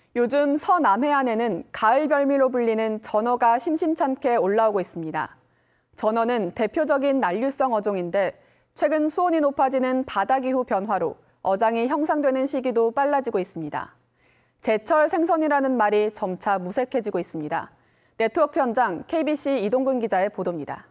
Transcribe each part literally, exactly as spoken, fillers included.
요즘 서남해안에는 가을 별미로 불리는 전어가 심심찮게 올라오고 있습니다. 전어는 대표적인 난류성 어종인데 최근 수온이 높아지는 바다기후 변화로 어장이 형성되는 시기도 빨라지고 있습니다. 제철 생선이라는 말이 점차 무색해지고 있습니다. 네트워크 현장 케이비씨 이동근 기자의 보도입니다.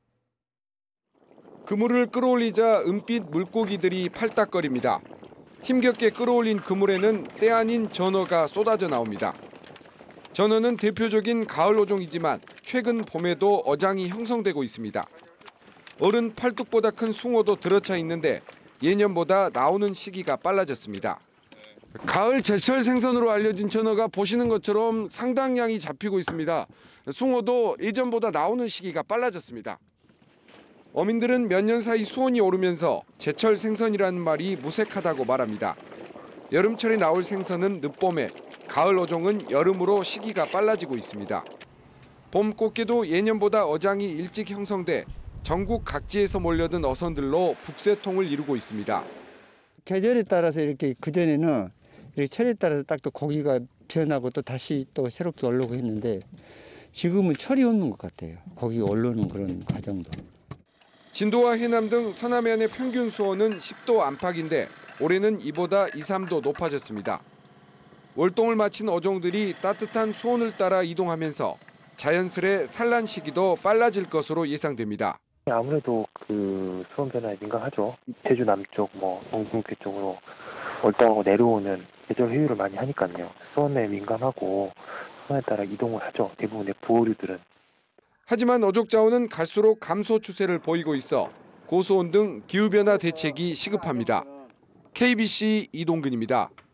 그물을 끌어올리자 은빛 물고기들이 팔딱거립니다. 힘겹게 끌어올린 그물에는 때 아닌 전어가 쏟아져 나옵니다. 전어는 대표적인 가을 어종이지만 최근 봄에도 어장이 형성되고 있습니다. 어른 팔뚝보다 큰 숭어도 들어차 있는데 예년보다 나오는 시기가 빨라졌습니다. 가을 제철 생선으로 알려진 전어가 보시는 것처럼 상당량이 잡히고 있습니다. 숭어도 예전보다 나오는 시기가 빨라졌습니다. 어민들은 몇 년 사이 수온이 오르면서 제철 생선이라는 말이 무색하다고 말합니다. 여름철에 나올 생선은 늦봄에, 가을 어종은 여름으로 시기가 빨라지고 있습니다. 봄 꽃게도 예년보다 어장이 일찍 형성돼 전국 각지에서 몰려든 어선들로 북새통을 이루고 있습니다. 계절에 따라서 이렇게 그전에는 이렇게 철에 따라서 딱 또 고기가 변하고 또 다시 또 새롭게 올라오고 했는데 지금은 철이 오는 것 같아요. 고기가 올라오는 그런 과정도. 진도와 해남 등 서남해안의 평균 수온은 십 도 안팎인데 올해는 이보다 이, 삼 도 높아졌습니다. 월동을 마친 어종들이 따뜻한 수온을 따라 이동하면서 자연스레 산란 시기도 빨라질 것으로 예상됩니다. 아무래도 그 수온 변화에 민감하죠. 제주 남쪽, 뭐 동중계 쪽으로 월동하고 내려오는 계절 회유를 많이 하니까요. 수온에 민감하고 수온에 따라 이동을 하죠. 대부분의 부어류들은. 하지만 어족자원은 갈수록 감소 추세를 보이고 있어 고수온 등 기후변화 대책이 시급합니다. 케이비씨 이동근입니다.